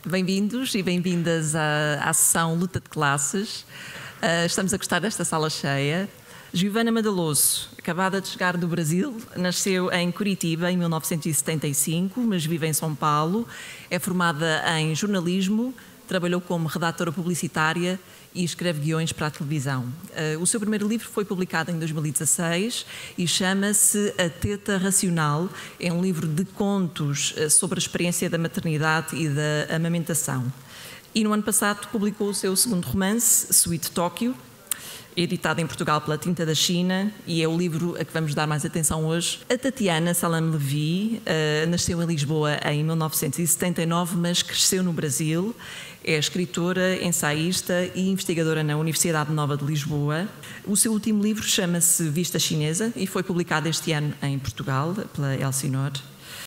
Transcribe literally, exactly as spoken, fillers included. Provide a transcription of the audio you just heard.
Bem-vindos e bem-vindas à, à sessão Luta de Classes. Uh, estamos a gostar desta sala cheia. Giovana Madaloso, acabada de chegar do Brasil, nasceu em Curitiba em mil novecentos e setenta e cinco, mas vive em São Paulo. É formada em jornalismo, trabalhou como redatora publicitária e escreve guiões para a televisão. Uh, o seu primeiro livro foi publicado em dois mil e dezasseis e chama-se A Teta Racional. É um livro de contos uh, sobre a experiência da maternidade e da amamentação. E no ano passado publicou o seu segundo romance, Sweet Tóquio, editado em Portugal pela Tinta da China, e é o livro a que vamos dar mais atenção hoje. A Tatiana Salam Levy uh, nasceu em Lisboa em mil novecentos e setenta e nove, mas cresceu no Brasil. É escritora, ensaísta e investigadora na Universidade Nova de Lisboa. O seu último livro chama-se Vista Chinesa e foi publicado este ano em Portugal pela Elsinore.